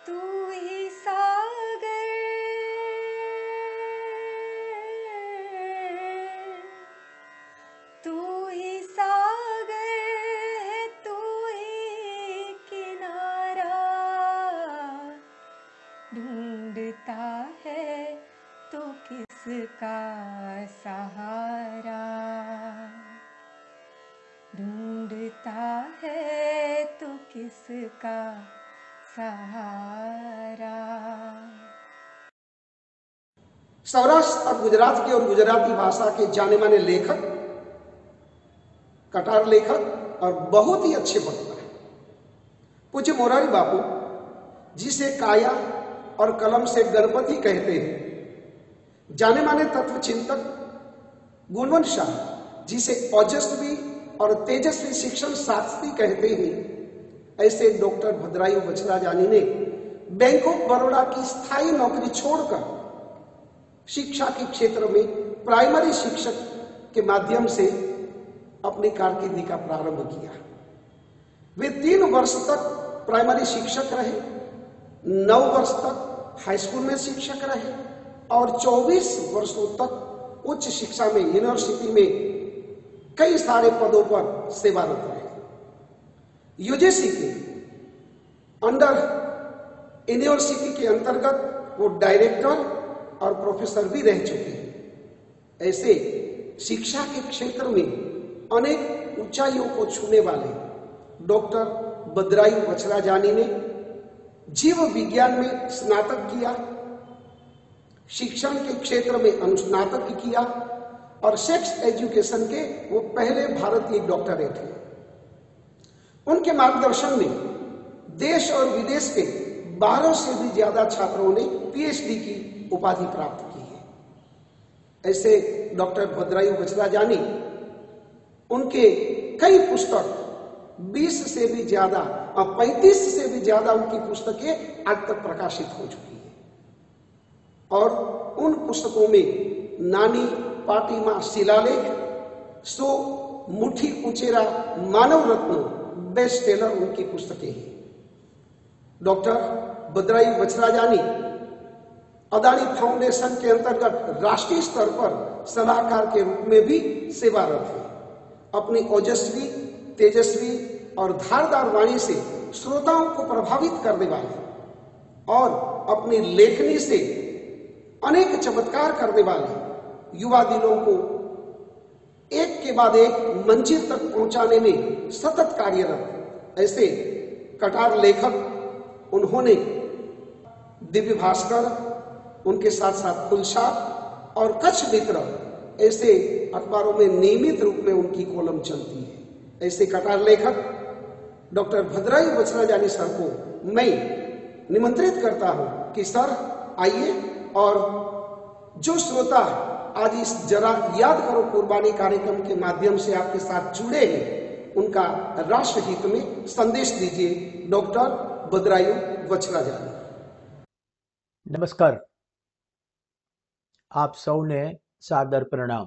तू ही सागर, तू ही सागर है, तू ही किनारा, ढूंढता है तो किसका सहारा, ढूंढता है तो किसका सहारा। सौराष्ट्र और गुजरात के और गुजराती भाषा के जाने माने लेखक, कटार लेखक और बहुत ही अच्छे वक्ता हैं पूज्य मोरारी बापू, जिसे काया और कलम से गणपति कहते हैं। जाने माने तत्व चिंतक गुणवंत शाह, जिसे ओजस्वी और तेजस्वी शिक्षण शास्त्री कहते हैं। ऐसे डॉक्टर भद्रायु बछराजानी ने बैंक ऑफ बड़ौदा की स्थायी नौकरी छोड़कर शिक्षा के क्षेत्र में प्राइमरी शिक्षक के माध्यम से अपनी कारकिर्दी का प्रारंभ किया। वे 3 वर्ष तक प्राइमरी शिक्षक रहे, 9 वर्ष तक हाई स्कूल में शिक्षक रहे और 24 वर्षों तक उच्च शिक्षा में यूनिवर्सिटी में कई सारे पदों पर सेवारत रहे। यूजीसी के अंडर यूनिवर्सिटी के अंतर्गत वो डायरेक्टर और प्रोफेसर भी रह चुके हैं। ऐसे शिक्षा के क्षेत्र में अनेक ऊंचाइयों को छूने वाले डॉक्टर भद्रायु बछराजानी ने जीव विज्ञान में स्नातक किया, शिक्षण के क्षेत्र में अनुस्नातक किया और सेक्स एजुकेशन के वो पहले भारतीय डॉक्टरेट हैं। उनके मार्गदर्शन में देश और विदेश के 12 से भी ज्यादा छात्रों ने पीएचडी की उपाधि प्राप्त की है। ऐसे डॉक्टर भद्रायु बछराजानी, उनके कई पुस्तक 20 से भी ज्यादा और 35 से भी ज्यादा उनकी पुस्तकें आज तक प्रकाशित हो चुकी है और उन पुस्तकों में नानी पाटीमा शिलालेख, सो मुट्ठी उचेरा मानव रत्न बेस्ट सेलर उनकी पुस्तकें हैं। डॉक्टर भद्रायु बछराजानी अदानी फाउंडेशन के अंतर्गत राष्ट्रीय स्तर पर सलाहकार के रूप में भी सेवारत है। अपनी ओजस्वी, तेजस्वी और धारदार वाणी से श्रोताओं को प्रभावित करने वाले और अपनी लेखनी से अनेक चमत्कार करने वाले युवा दिलों को एक के बाद एक मंजिल तक पहुंचाने में सतत कार्यरत ऐसे कटार लेखक, उन्होंने दिव्य भास्कर, उनके साथ साथ खुलसा और कच्छ मित्र ऐसे अखबारों में नियमित रूप में उनकी कॉलम चलती है। ऐसे कटार लेखक डॉक्टर भद्रायु बछराजानी सर को मैं निमंत्रित करता हूं कि सर आइए और जो श्रोता आज इस जरा याद करो कुर्बानी कार्यक्रम के माध्यम से आपके साथ जुड़े हैं, उनका राष्ट्र हित में संदेश दीजिए। डॉक्टर भद्रायु बछराजानी। नमस्कार, आप સૌને સાદર પ્રણામ।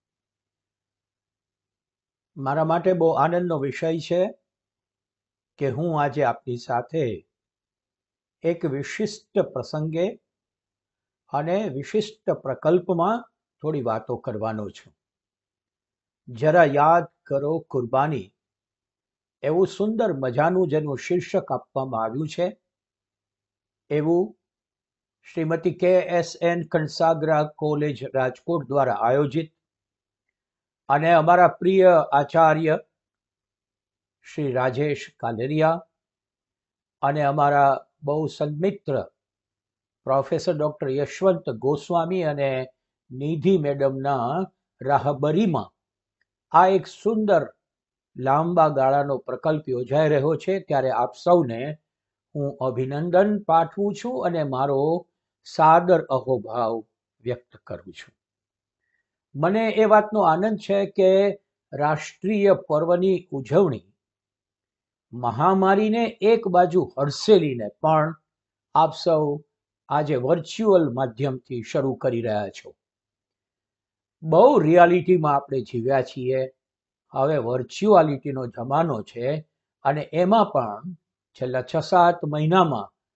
મારા માટે બહુ આનંદનો વિષય છે કે હું આજે આપની સાથે એક વિશિષ્ટ પ્રસંગે અને વિશિષ્ટ પ્રકલ્પમાં થોડી વાતો કરવાનો છું। જરા યાદ કરો કુરબાની એવું સુંદર મજાનું જેનું શીર્ષક આપવામાં આવ્યું છે, એવું શ્રીમતી KSN કંસાગરા કોલેજ રાજકોટ દ્વારા આયોજિત અને અમારા પ્રિય આચાર્ય શ્રી રાજેશ કાલેરિયા અને અમારા બહુ સન્મિત્ર પ્રોફેસર ડોક્ટર યશવંત ગોસ્વામી અને નિધિ મેડમના રાહબરીમાં આ એક સુંદર લાંબા ગાળાનો પ્રકલ્પ યોજાઈ રહ્યો છે, ત્યારે આપ સૌને હું અભિનંદન પાઠવું છું અને મારો સાદર અહોભાવ વ્યક્ત કરું છું। મને એ વાતનો આનંદ છે કે રાષ્ટ્રીય પર્વની ઉજવણી મહામારીને એક બાજુ હડસેલીને પણ આપ સૌ આજે વર્ચ્યુઅલ માધ્યમથી શરૂ કરી રહ્યા છો। બહુ રિયાલિટીમાં આપણે જીવ્યા છીએ, હવે વર્ચ્યુઆલિટીનો જમાનો છે અને એમાં પણ છેલ્લા 6-7 મહિનામાં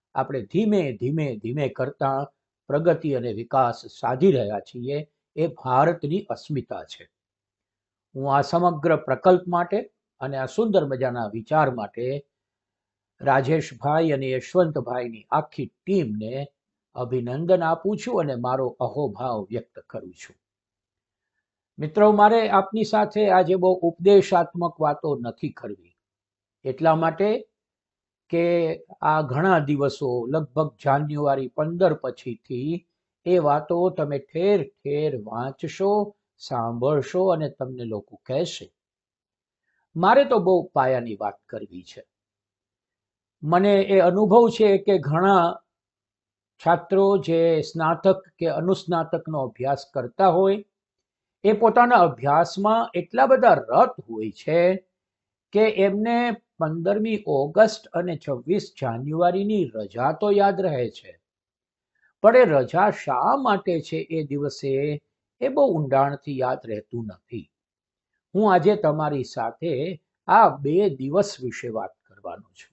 આપણે ધીમે ધીમે ધીમે કરતા પ્રગતિ અને વિકાસ સાધી રહ્યા છીએ, એ ભારતની અસ્મિતા છે. હું આ સમગ્ર પ્રકલ્પ માટે અને આ સુંદર મજાના વિચાર માટે રાજેશભાઈ અને યશવંતભાઈની આખી ટીમને અભિનંદન આપું છું અને મારો અહોભાવ વ્યક્ત કરું છું. મિત્રો, મારે આપની સાથે આજે બહુ ઉપદેશાત્મક વાતો નથી કરવી, એટલા માટે કે આ ઘણા દિવસો લગભગ જાન્યુઆરી 15 પછીથી એ વાતો તમે ઠેર ઠેર વાંચશો, સાંભળશો અને તમને લોકો કહેશે. મારે તો બહુ પાયાની વાત કરવી છે. મને એ અનુભવ છે કે ઘણા છાત્રો જે સ્નાતક કે અનુસ્નાતકનો અભ્યાસ કરતા હોય, એ પોતાના અભ્યાસમાં એટલા બધા રત હોય છે કે એમને 15મી ઓગસ્ટ અને 26 જાન્યુઆરીની રજા તો યાદ રહે છે, પણ એ રજા શા માટે છે એ દિવસે એ બહુ ઊંડાણથી યાદ રહેતું નથી. હું આજે તમારી સાથે આ 2 દિવસ વિશે વાત કરવાનો છું.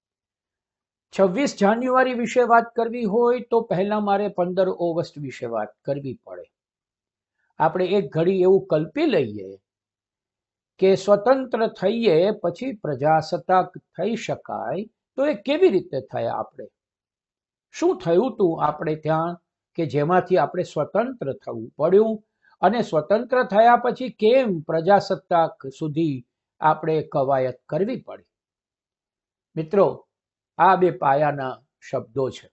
26 જાન્યુઆરી વિશે વાત કરવી હોય તો પહેલા મારે 15 ઓગસ્ટ વિશે વાત કરવી પડે. આપણે એક ઘડી એવું કલ્પી લઈએ કે સ્વતંત્ર થઈએ પછી પ્રજાસત્તાક થઈ શકાય તો એ કેવી રીતે થયા? આપણે શું થયું હતું આપણે ત્યાં કે જેમાંથી આપણે સ્વતંત્ર થવું પડ્યું, અને સ્વતંત્ર થયા પછી કેમ પ્રજાસત્તાક સુધી આપણે કવાયત કરવી પડી? મિત્રો, આ 2 પાયાના શબ્દો છે,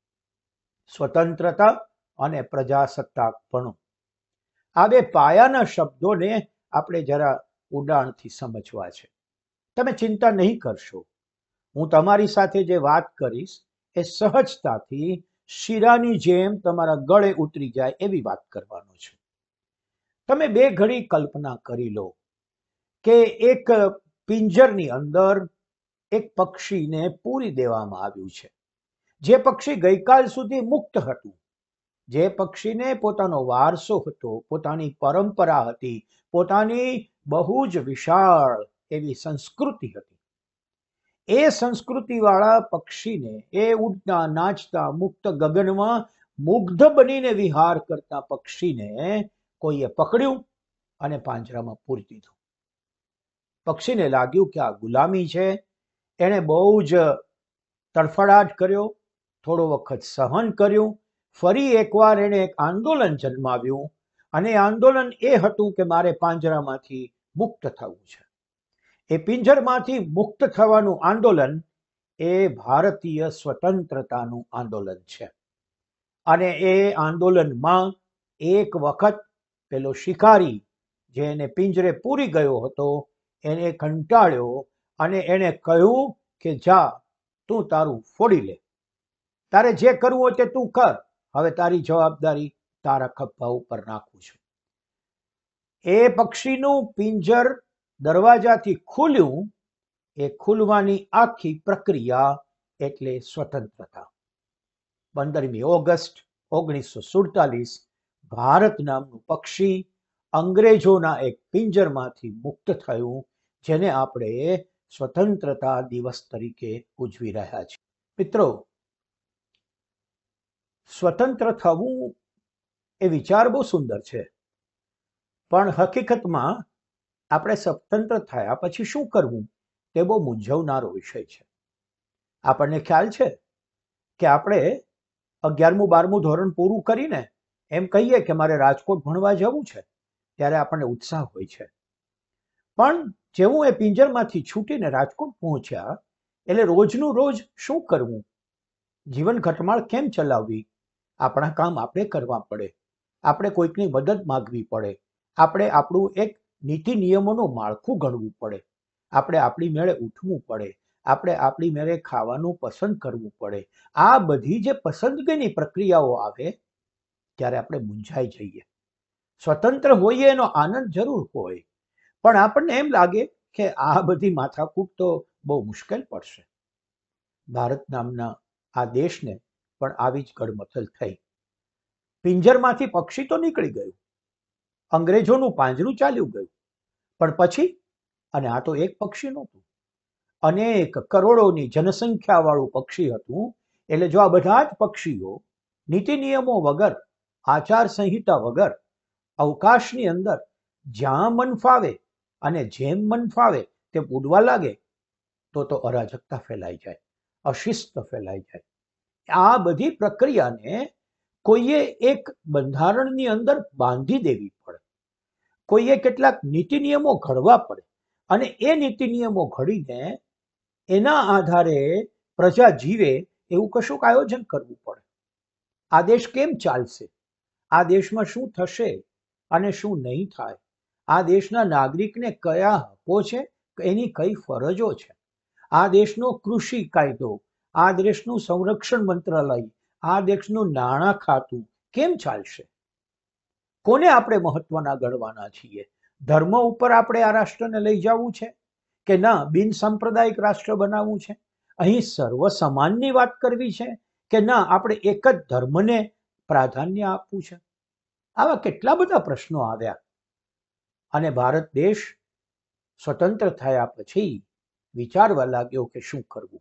સ્વતંત્રતા અને પ્રજાસત્તાકપણું. આ 2 પાયાના શબ્દોને આપણે જરા ઊંડાણથી સમજવા છે. તમે ચિંતા નહીં કરશો, હું તમારી સાથે જે વાત કરીશ એ સહજતાથી શીરાની જેમ તમારા ગળે ઉતરી જાય એવી વાત કરવાનો છું. તમે 2 ઘડી કલ્પના કરી લો કે એક પિંજરની અંદર એક પક્ષીને પૂરી દેવામાં આવ્યું છે. જે પક્ષી ગઈકાલ સુધી મુક્ત હતું, જે પક્ષીને પોતાનો વારસો હતો, પોતાની પરંપરા હતી, પોતાની બહુ જ વિશાળ એવી સંસ્કૃતિ હતી, એ સંસ્કૃતિવાળા પક્ષીને, એ ઉડતા નાચતા મુક્ત ગગનમાં મુગ્ધ બનીને વિહાર કરતા પક્ષીને કોઈએ પકડ્યું અને પાંજરામાં પૂરી દીધું. પક્ષીને લાગ્યું કે આ ગુલામી છે. એણે બહુ જ તડફડાટ કર્યો, થોડો વખત સહન કર્યું, ફરી એકવાર એણે એક આંદોલન જન્માવ્યું, અને આંદોલન એ હતું કે મારે પાંજરામાંથી મુક્ત થવું છે. એ પિંજરમાંથી મુક્ત થવાનું આંદોલન એ ભારતીય સ્વતંત્રતાનું આંદોલન છે. અને એ આંદોલનમાં એક વખત પેલો શિકારી જે એને પિંજરે પૂરી ગયો હતો, એને કંટાળ્યો અને એણે કહ્યું કે જા, તું તારું ફોડી લે, તારે જે કરવું હોય તે તું કર, હવે તારી જવાબદારી તારા ખભા ઉપર નાખું છું. એ પક્ષીનું પિંજર દરવાજાથી ખુલ્યું, એ ખુલવાની આખી પ્રક્રિયા એટલે સ્વતંત્રતા. 15મી ઓગસ્ટ 1947 ભારત નામનું પક્ષી અંગ્રેજોના એક પિંજરમાંથી મુક્ત થયું, જેને આપણે સ્વતંત્રતા દિવસ તરીકે ઉજવી રહ્યા છીએ. મિત્રો, સ્વતંત્ર થવું એ વિચાર બહુ સુંદર છે, પણ હકીકતમાં આપણે સ્વતંત્ર થયા પછી શું કરવું તે બહુ મૂંઝવનારો વિષય છે. આપણને ખ્યાલ છે કે આપણે 11મું 12મું ધોરણ પૂરું કરીને એમ કહીએ કે મારે રાજકોટ ભણવા જવું છે, ત્યારે આપણને ઉત્સાહ હોય છે. પણ જેવું એ પિંજરમાંથી છૂટીને રાજકોટ પહોંચ્યા એટલે રોજનું રોજ શું કરવું, જીવન ઘટમાળ કેમ ચલાવવી, આપણા કામ આપણે કરવા પડે, આપણે કોઈકની મદદ માગવી પડે, આપણે આપણું એક નીતિ નિયમોનું માળખું ઘડવું પડે, આપણે આપણી મેળે ઉઠવું પડે, આપણે આપણી મેળે ખાવાનું પસંદ કરવું પડે. આ બધી જે પસંદગીની પ્રક્રિયાઓ આવે ત્યારે આપણે મૂંઝાઈ જઈએ. સ્વતંત્ર હોઈએ એનો આનંદ જરૂર હોય, પણ આપણને એમ લાગે કે આ બધી માથાકૂટ તો બહુ મુશ્કેલ પડશે. ભારત નામના આ દેશને પણ આવી જ ગડમથલ થઈ. પિંજરમાંથી પક્ષી તો નીકળી ગયું, અંગ્રેજોનું પાંજરું ચાલ્યું ગયું, પણ પછી, અને આ તો એક પક્ષી નહોતું, અનેક કરોડોની જનસંખ્યા વાળું પક્ષી હતું. એટલે જો આ બધા જ પક્ષીઓ નીતિ નિયમો વગર, આચાર સંહિતા વગર અવકાશની અંદર જ્યાં મન ફાવે અને જેમ મન ફાવે તે ઉડવા લાગે તો અરાજકતા ફેલાઈ જાય, અશિસ્ત ફેલાઈ જાય. આ બધી પ્રક્રિયાને કોઈએ એક બંધારણની અંદર બાંધી દેવી પડે, કોઈએ કેટલાક નીતિ નિયમો ઘડવા પડે અને એ નીતિ નિયમો ઘડીને એના આધારે પ્રજા જીવે એવું કશુંક આયોજન કરવું પડે. આ દેશ કેમ ચાલશે, આ દેશમાં શું થશે અને શું નહીં થાય, આ દેશના નાગરિકને કયા હકો છે, એની કઈ ફરજો છે, આ દેશનો કૃષિ કાયદો, આ દેશનું સંરક્ષણ મંત્રાલય, આ દેશનું નાણાં ખાતું કેમ ચાલશે, કોને આપણે મહત્વના ગણવાના છીએ? ધર્મ ઉપર આપણે આ રાષ્ટ્રને લઈ જવું છે કે ના બિન સાંપ્રદાયિક રાષ્ટ્ર બનાવવું છે? અહીં સર્વ સમાનની વાત કરવી છે કે ના આપણે એક જ ધર્મને પ્રાધાન્ય આપવું છે? આવા કેટલા બધા પ્રશ્નો આવ્યા અને ભારત દેશ સ્વતંત્ર થયા પછી વિચારવા લાગ્યો કે શું કરવું.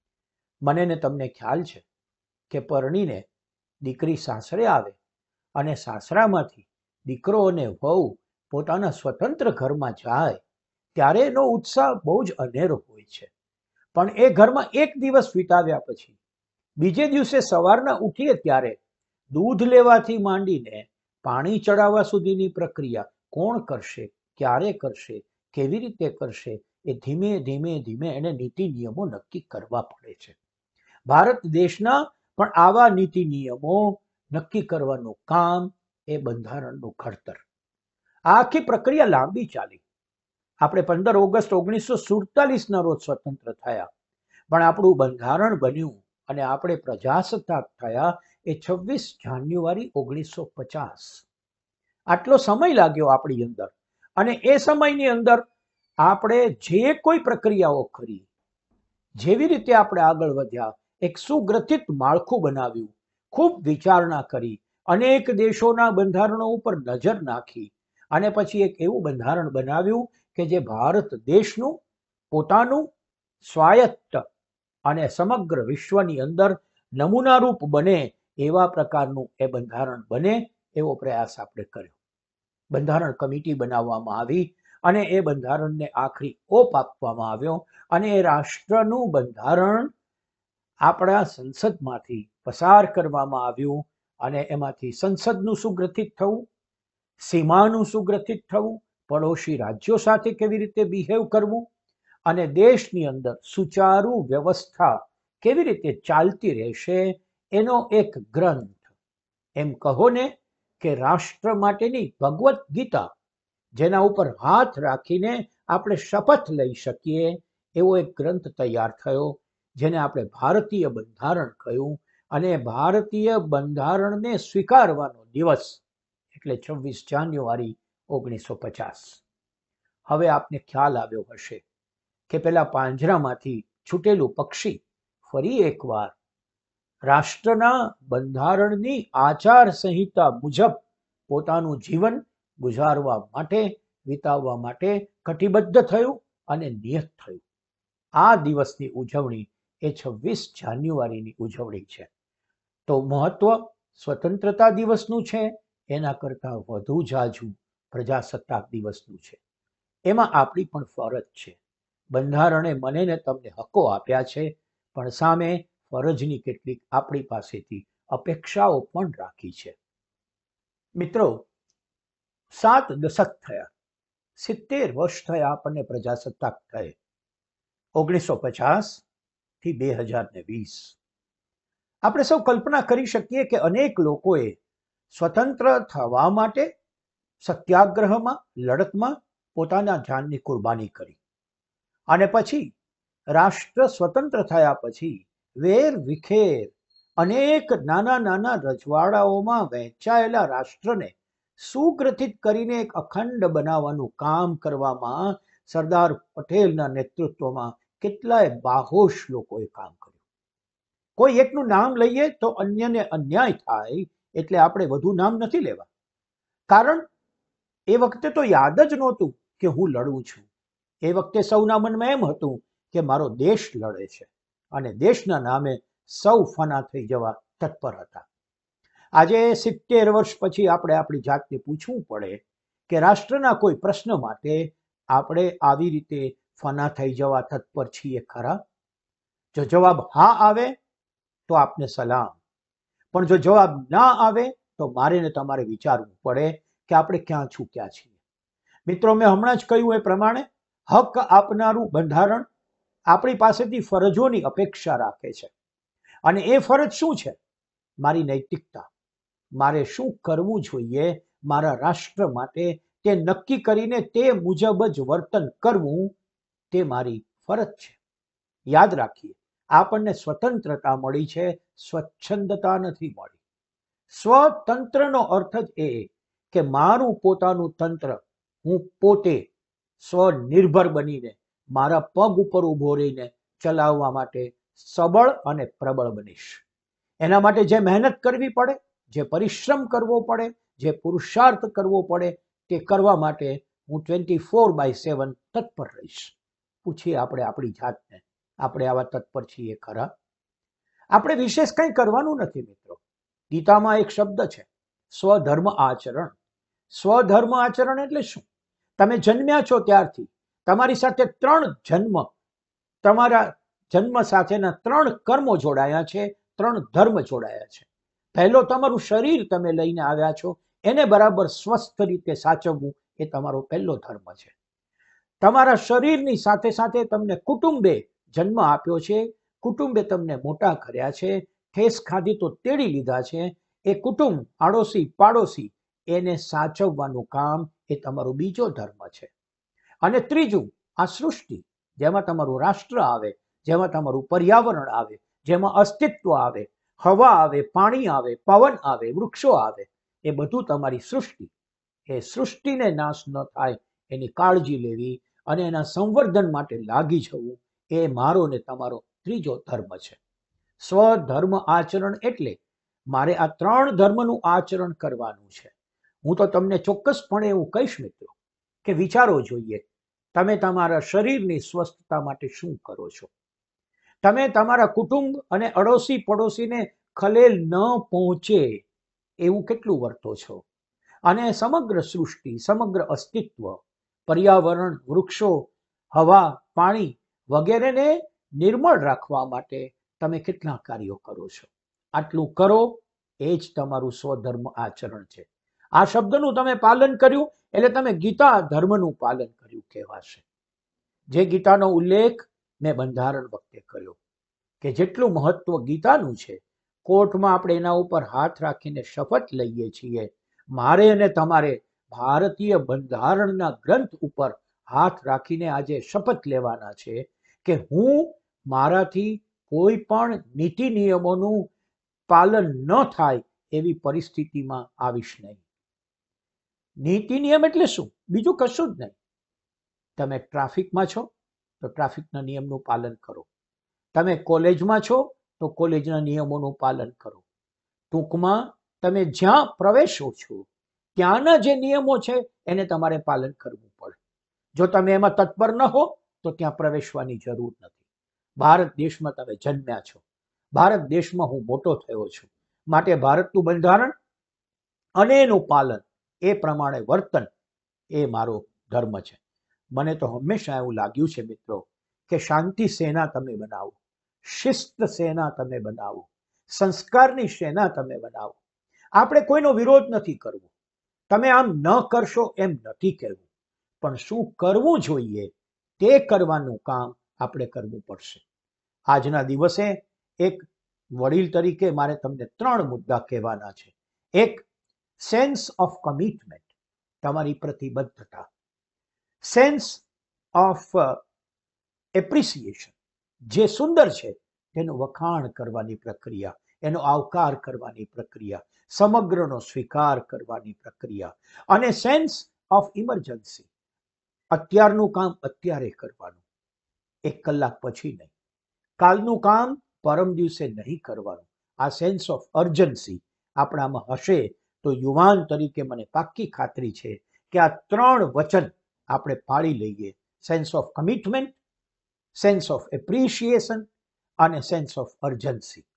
મને ને તમને ખ્યાલ છે કે પરણીને દીકરી સાસરે આવે અને સાસરામાંથી દીકરો અને વહુ પોતાના સ્વતંત્ર ઘરમાં જાય ત્યારે એનો ઉત્સાહ બહુ જ અનેરો હોય છે. પણ એ ઘરમાં એક દિવસ વિતાવ્યા પછી બીજે દિવસે સવારના ઉઠીએ ત્યારે દૂધ લેવાથી માંડીને પાણી ચડાવવા સુધીની પ્રક્રિયા કોણ કરશે, ક્યારે કરશે, કેવી રીતે કરશે, એ ધીમે ધીમે ધીમે એને નીતિ નિયમો નક્કી કરવા પડે છે. ભારત દેશના પણ આવા નીતિ નિયમો નક્કી કરવાનું કામ એ બંધારણનું ઘડતર. આ આખી પ્રક્રિયા લાંબી ચાલી. આપણે 15 ઓગસ્ટ 1947ના રોજ સ્વતંત્ર થયા, પણ આપણું બંધારણ બન્યું અને આપણે પ્રજાસત્તાક થયા એ 26 જાન્યુઆરી 1950. આટલો સમય લાગ્યો આપણી અંદર અને એ સમયની અંદર આપણે જે કોઈ પ્રક્રિયાઓ કરી, જેવી રીતે આપણે આગળ વધ્યા, એક સુગ્રથિત માળખું બનાવ્યું, ખૂબ વિચારણા કરી, અનેક દેશોના બંધારણો ઉપર નજર નાખી અને પછી એક એવું બંધારણ બનાવ્યું કે જે ભારત દેશનું પોતાનું સ્વાયત્ત અને સમગ્ર વિશ્વની અંદર નમૂનારૂપ બને એવા પ્રકારનું એ બંધારણ બને એવો પ્રયાસ આપણે કર્યો. બંધારણ કમિટી બનાવવામાં આવી અને એ બંધારણને આખરી ઓપ આપવામાં આવ્યો અને એ રાષ્ટ્રનું બંધારણ આપણા સંસદમાંથી પસાર કરવામાં આવ્યું અને એમાંથી સંસદનું સુગ્રથિત થવું, સીમાનું સુગ્રથિત થવું, પડોશી રાજ્યો સાથે કેવી રીતે બિહેવ કરવું અને દેશની અંદર સુચારુ વ્યવસ્થા કેવી રીતે ચાલતી રહેશે એનો એક ગ્રંથ, એમ કહો ને કે રાષ્ટ્ર માટેની ભગવદ્ ગીતા, જેના ઉપર હાથ રાખીને આપણે શપથ લઈ શકીએ એવો એક ગ્રંથ તૈયાર થયો, જેને આપણે ભારતીય બંધારણ કહ્યું. અને ભારતીય બંધારણને સ્વીકારવાનો દિવસ એટલે 26 જાન્યુઆરી 1950. હવે આપને ખ્યાલ આવ્યો હશે કે પેલા પાંજરામાંથી છૂટેલું પક્ષી ફરી એકવાર રાષ્ટ્રના બંધારણની આચાર સંહિતા મુજબ પોતાનું જીવન ગુજારવા માટે, વિતાવવા માટે કટિબદ્ધ થયું અને નિયત થયું. આ દિવસની ઉજવણી એ 26 જાન્યુઆરીની ઉજવણી છે. તો મહત્વ સ્વતંત્રતા દિવસનું છે એના કરતાં વધુ ઝાઝું પ્રજાસત્તાક દિવસનું છે. એમાં આપણી પણ ફરજ છે. બંધારણે મને ને તમને હકો આપ્યા છે, પણ સામે ફરજની કેટલીક આપણી પાસેથી અપેક્ષાઓ પણ રાખી છે. મિત્રો, 7 દશક થયા, 70 વર્ષ થયા આપણને પ્રજાસત્તાક થયે, 1950 થી 2020. આપણે સૌ કલ્પના કરી શકીએ કે અનેક લોકોએ સ્વતંત્ર થવા માટે સત્યાગ્રહમાં, લડતમાં પોતાના જાનની કુરબાની કરી અને પછી રાષ્ટ્ર સ્વતંત્ર થયા પછી વેર વિખેર અનેક નાના નાના રજવાડાઓમાં વહેંચાયેલા રાષ્ટ્રને સુગ્રથિત કરીને એક અખંડ બનાવવાનું કામ કરવામાં સરદાર પટેલના નેતૃત્વમાં કેટલાય બાહોશ લોકોએ કામ કર્યું. કોઈ એકનું નામ લઈએ તો અન્યને અન્યાય થાય એટલે આપણે વધુ નામ નથી લેવા, કારણ એ વખતે તો યાદ જ નહોતું કે હું લડું છું. એ વખતે સૌના મનમાં એમ હતું કે મારો દેશ લડે છે અને દેશના નામે સૌ ફના થઈ જવા તત્પર હતા. આજે 70 વર્ષ પછી આપણે આપણી જાતને પૂછવું પડે કે રાષ્ટ્રના કોઈ પ્રશ્ન માટે આપણે આવી રીતે ફના થઈ જવા તત્પર છીએ ખરા? જો જવાબ હા આવે તો આપને સલામ, પણ જો જવાબ ના આવે તો મારે ને તમારે વિચારવું પડે કે આપણે ક્યાં ચૂક્યા છીએ. મિત્રો, મેં હમણાં જ કહ્યું એ પ્રમાણે હક આપનારું બંધારણ આપણી પાસેથી ફરજોની અપેક્ષા રાખે છે, અને એ ફરજ શું છે? મારી નૈતિકતા, મારે શું કરવું જોઈએ મારા રાષ્ટ્ર માટે તે નક્કી કરીને તે મુજબ જ વર્તન કરવું, તે મારી ફરજ છે. યાદ રાખીએ, આપણને સ્વતંત્રતા મળી છે, સ્વચ્છંદતા નથી મળી. સ્વતંત્રનો અર્થ જ એ કે મારું પોતાનું તંત્ર હું પોતે સ્વનિર્ભર બનીને મારા પગ ઉપર ઊભો રહીને ચલાવવા માટે સબળ અને પ્રબળ બનીશ. એના માટે જે મહેનત કરવી પડે, જે પરિશ્રમ કરવો પડે, જે પુરુષાર્થ કરવો પડે, તે કરવા માટે હું 24/7 તત્પર રહીશ. પૂછીએ આપણે આપણી જાતને, આપણે આવા તત્પર છીએ ખરા? આપણે વિશેષ કંઈ કરવાનું નથી મિત્રો. ગીતામાં એક શબ્દ છે, સ્વધર્મ આચરણ. સ્વધર્મ આચરણ એટલે શું? તમે જન્મ્યા છો ત્યારથી તમારી સાથે 3 જન્મ, તમારા જન્મ સાથેના 3 કર્મો જોડાયા છે, 3 ધર્મ જોડાયા છે. પહેલો, તમારું શરીર તમે લઈને આવ્યા છો, એને બરાબર સ્વસ્થ રીતે સાચવવું એ તમારો પહેલો ધર્મ છે. તમારા શરીરની સાથે સાથે તમને કુટુંબે જન્મ આપ્યો છે, કુટુંબે તમને મોટા કર્યા છે, ઠેસ ખાધી તો તેડી લીધા છે. એ કુટુંબ, આડોશી પાડોશી, એને સાચવવાનું કામ એ તમારો બીજો ધર્મ છે. અને ત્રીજું, આ સૃષ્ટિ જેમાં તમારું રાષ્ટ્ર આવે, જેમાં તમારું પર્યાવરણ આવે, જેમાં અસ્તિત્વ આવે, હવા આવે, પાણી આવે, પવન આવે, વૃક્ષો આવે, એ બધું તમારી સૃષ્ટિ. એ સૃષ્ટિને નાશ ન થાય એની કાળજી લેવી અને એના સંવર્ધન માટે લાગી જવું, એ મારો ને તમારો ત્રીજો ધર્મ છે. સ્વધર્મ આચરણ એટલે મારે આ 3 ધર્મનું આચરણ કરવાનું છે. હું તો તમને ચોક્કસપણે એવું કહીશ મિત્રો કે વિચારો જોઈએ, તમે તમારા શરીરની સ્વસ્થતા માટે શું કરો છો? તમે તમારા કુટુંબ અને અડોશી પડોશીને ખલેલ ન પહોંચે એવું કેટલું વર્તો છો? અને સમગ્ર સૃષ્ટિ, સમગ્ર અસ્તિત્વ, પર્યાવરણ, વૃક્ષો, હવા, પાણી વગેરેને નિર્મળ રાખવા માટે તમે કેટલા કાર્યો કરો છો? આટલું કરો એ જ તમારું સ્વધર્મ આચરણ છે. આ શબ્દનું તમે પાલન કર્યું એટલે તમે ગીતા ધર્મનું પાલન કર્યું કહેવાશે. જે ગીતાનો ઉલ્લેખ મેં બંધારણ વખતે કર્યો કે જેટલું મહત્વ ગીતાનું છે, કોર્ટમાં આપણે એના ઉપર હાથ રાખીને શપથ લઈએ છીએ, મારે અને તમારે ભારતીય બંધારણના ગ્રંથ ઉપર હાથ રાખીને આજે શપથ લેવાના છે કે હું મારાથી કોઈ પણ નીતિ નિયમોનું પાલન ન થાય એવી પરિસ્થિતિમાં આવીશ નહીં. નીતિ નિયમ એટલે શું? બીજું કશું જ નહીં. તમે ટ્રાફિકમાં છો તો ટ્રાફિકના નિયમનું પાલન કરો. તમે કોલેજમાં છો તો કોલેજના નિયમોનું પાલન કરો. ટૂંકમાં તમે જ્યાં પ્રવેશો છો ત્યાંના જે નિયમો છે એને તમારે પાલન કરવું પડે. જો તમે એમાં તત્પર ન હો તો ત્યાં પ્રવેશવાની જરૂર નથી. ભારત દેશમાં તમે જન્મ્યા છો, ભારત દેશમાં હું મોટો થયો છું, માટે ભારતનું બંધારણ અને એનું પાલન, એ પ્રમાણે વર્તન, એ મારો ધર્મ છે. મને તો હંમેશા એવું લાગ્યું છે મિત્રો કે શાંતિ સેના તમે બનાવો, શિસ્ત સેના તમે બનાવો, સંસ્કારની સેના તમે બનાવો. આપણે કોઈનો વિરોધ નથી કરવો, તમે આમ ન કરશો એમ નથી કહેવું, પણ શું કરવું જોઈએ તે કરવાનું કામ આપણે કરવું પડશે. આજના દિવસે એક વડીલ તરીકે મારે તમને 3 મુદ્દા કહેવાના છે. એક, સેન્સ ઓફ કમિટમેન્ટ, તમારી પ્રતિબદ્ધતા. સેન્સ ઓફ એપ્રિસિએશન, જે સુંદર છે તેનું વખાણ કરવાની પ્રક્રિયા, એનો આવકાર કરવાની પ્રક્રિયા, સમગ્રનો સ્વીકાર કરવાની પ્રક્રિયા. અને સેન્સ ઓફ ઇમરજન્સી, અત્યારનું કામ અત્યારે કરવાનું, 1 કલાક પછી નહીં, કાલનું કામ પરમ દિવસે નહીં કરવાનું. આ સેન્સ ઓફ અર્જન્સી આપણામાં હશે તો યુવાન તરીકે મને પાક્કી ખાતરી છે કે આ 3 વચન આપણે પાળી લઈએ. Sense of commitment, sense of appreciation અને સેન્સ ઓફ અર્જન્સી.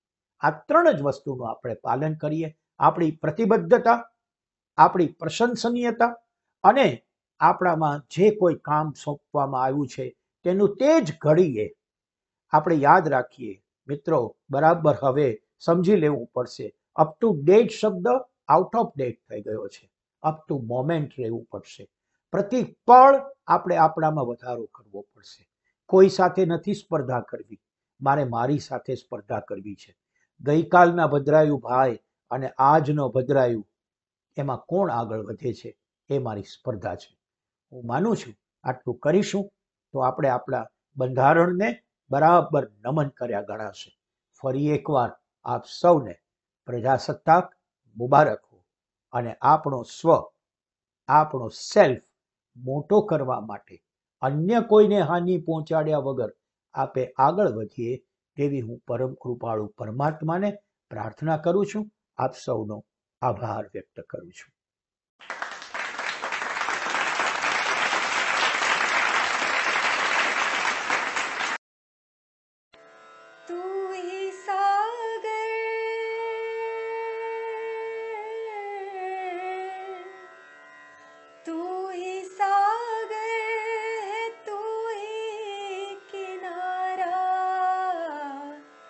આ ત્રણ જ વસ્તુનું આપણે પાલન કરીએ. આપણી પ્રતિબદ્ધતા, આપણી પ્રશંસનીયતા અને આપણામાં જે કોઈ કામ સોંપવામાં આવ્યું છે તેનું તે જ ઘડીએ આપણે યાદ રાખીએ. મિત્રો, બરાબર હવે સમજી લેવું પડશે, અપ ટુ ડેટ શબ્દ આઉટ ઓફ ડેટ થઈ ગયો છે. અપ ટુ મોમેન્ટ રહેવું પડશે. પ્રતિ પળ આપણે આપણામાં વધારો કરવો પડશે. કોઈ સાથે નથી સ્પર્ધા કરવી, મારે મારી સાથે સ્પર્ધા કરવી છે. ગઈકાલના ભદ્રાયુ ભાઈ અને આજનો ભદ્રાયુ, એમાં કોણ આગળ વધે છે એ મારી સ્પર્ધા છે. હું માનું છું આટલું કરીશું તો આપણે આપણા બંધારણને બરાબર નમન કર્યા ગણાશે. ફરી એકવાર આપ સૌને પ્રજાસત્તાક મુબારક હો. અને આપણો સ્વ, આપણો સેલ્ફ મોટો કરવા માટે અન્ય કોઈને હાનિ પહોંચાડ્યા વગર આપે આગળ વધીએ તેવી હું પરમ કૃપાળુ પરમાત્માને પ્રાર્થના કરું છું. આપ સૌનો આભાર વ્યક્ત કરું છું. तू ही सागर, तू ही सागर है, तू ही किनारा,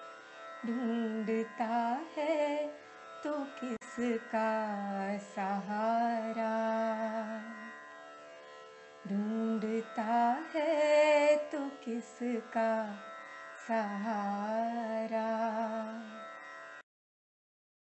ढूंढता है तू किसका सहारा, ढूंढता है तू किसका सहारा.